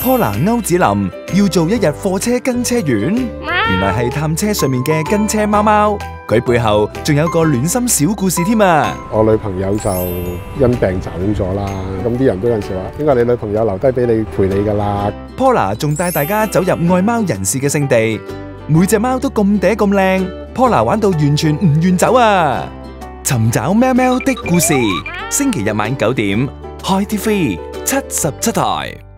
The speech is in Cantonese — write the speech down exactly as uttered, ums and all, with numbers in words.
Paula 歐子林要做一日貨車跟車員，原來係探車上面嘅跟車貓貓，佢背後仲有個暖心小故事添啊！ 我女朋友就因病走咗啦，咁啲人都有陣時話，應該你女朋友留低俾你陪你噶啦。 Paula 仲帶大家走入愛貓人士嘅聖地，每隻貓都咁嗲咁靚 ，Paula 玩到完全唔願走啊！尋找喵喵的故事，星期日晚九點，開 T V七十七台。